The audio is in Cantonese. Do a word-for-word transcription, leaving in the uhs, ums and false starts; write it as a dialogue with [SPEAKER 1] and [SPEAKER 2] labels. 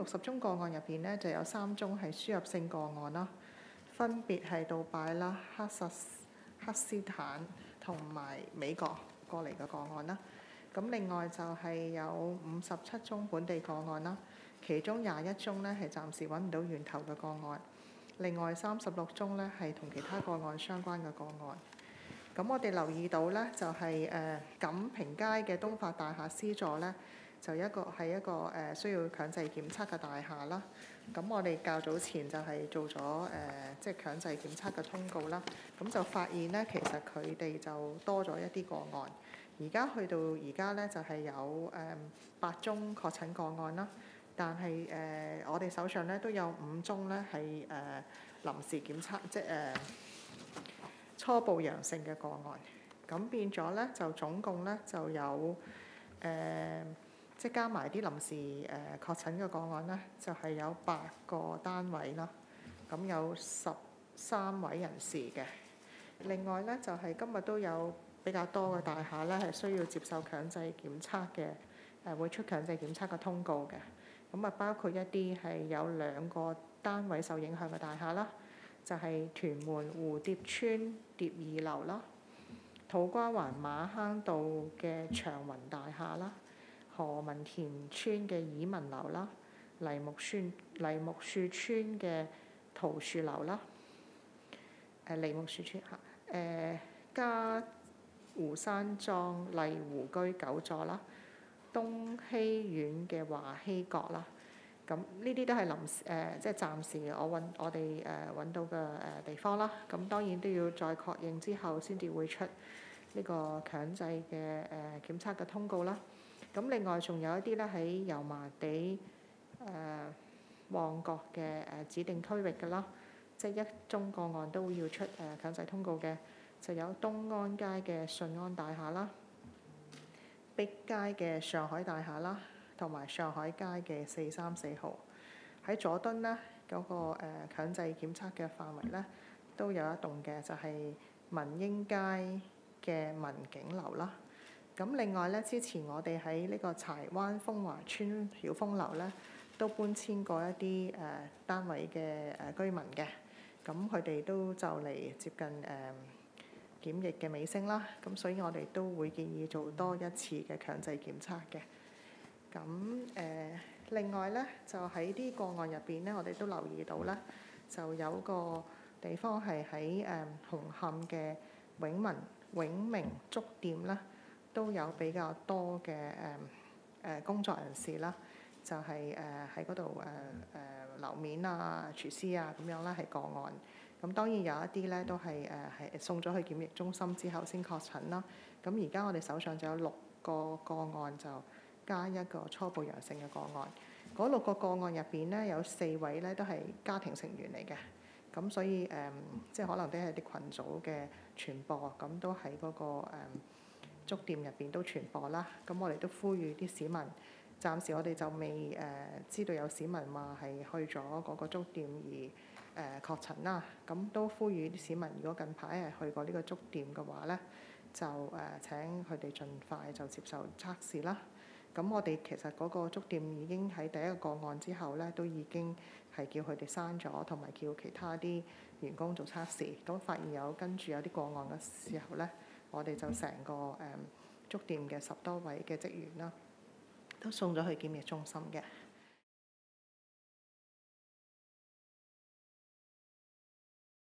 [SPEAKER 1] 六十宗個案入邊咧，就有三宗係輸入性個案啦，分別係杜拜啦、哈薩克斯坦同埋美國過嚟嘅個案啦。咁另外就係有五十七宗本地個案啦，其中廿一宗咧係暫時揾唔到源頭嘅個案，另外三十六宗咧係同其他個案相關嘅個案。咁我哋留意到咧，就係誒錦屏街嘅東發大廈 C 座咧，就一個係一個誒、呃、需要強制檢測嘅大廈啦。咁我哋較早前就係做咗誒即係強制檢測嘅通告啦。咁就發現咧，其實佢哋就多咗一啲個案。而家去到而家咧，就係、是、有誒、呃、八宗確診個案啦。但係誒、呃、我哋手上咧都有五宗咧係誒臨時檢測，即係誒。呃初步陽性嘅個案，咁變咗咧就總共咧就有誒、呃，即係加埋啲臨時誒、呃、確診嘅個案咧，就係、是、有八個單位啦，咁有十三位人士嘅。另外咧就係、是、今日都有比較多嘅大廈咧係需要接受強制檢測嘅，誒、呃、會出強制檢測嘅通告嘅。咁啊包括一啲係有兩個單位受影響嘅大廈啦。就係屯門蝴蝶村蝶二樓啦，土瓜灣馬坑道嘅長雲大廈啦，何文田村嘅爾文樓啦，梨木樹梨木樹村嘅桃樹樓啦，誒梨木樹村嚇，誒嘉湖山莊麗湖居九座啦，東禧苑嘅華禧閣啦。咁呢啲都係臨時誒、呃，即係暫時我揾我哋誒揾到嘅誒、呃、地方啦。咁當然都要再確認之後先至會出呢個強制嘅誒、呃、檢測嘅通告啦。咁另外仲有一啲咧喺油麻地誒、呃、旺角嘅誒、呃、指定區域嘅啦，即係一宗個案都要出誒、呃、強制通告嘅，就有東安街嘅順安大廈啦、碧街嘅上海大廈啦。同埋上海街嘅四三四號喺佐敦呢嗰、那個誒、呃、強制檢測嘅範圍呢，都有一棟嘅，就係、是、民英街嘅民景樓啦。咁另外呢，之前我哋喺呢個柴灣風華村曉峰樓呢，都搬遷過一啲誒、呃、單位嘅誒、呃、居民嘅。咁佢哋都就嚟接近誒、呃、檢疫嘅尾聲啦。咁所以我哋都會建議做多一次嘅強制檢測嘅。咁誒、呃，另外咧，就喺啲個案入邊咧，我哋都留意到咧，就有個地方係喺誒紅磡嘅永民永明粥店啦，都有比較多嘅誒誒工作人士啦，就係誒喺嗰度誒誒樓面啊、廚師啊咁樣啦，係個案。咁當然有一啲咧都係誒係送咗去檢疫中心之後先確診啦。咁而家我哋手上就有六個個案就。加一個初步陽性嘅個案，嗰六個個案入邊咧有四位咧都係家庭成員嚟嘅，咁所以誒、嗯、即係可能都係啲群組嘅傳播，咁都喺嗰、那個誒粥、嗯、店入邊都傳播啦。咁我哋都呼籲啲市民，暫時我哋就未誒、呃、知道有市民話係去咗嗰個粥店而誒、呃、確診啦。咁都呼籲啲市民，如果近排係去過呢個粥店嘅話咧，就誒、呃、請佢哋盡快就接受測試啦。咁我哋其實嗰個粥店已經喺第一個個案之後咧，都已經係叫佢哋刪咗，同埋叫其他啲員工做測試。咁發現有跟住有啲個案嘅時候咧，我哋就成個誒粥店嘅十多位嘅職員啦，都送咗去檢疫中心嘅。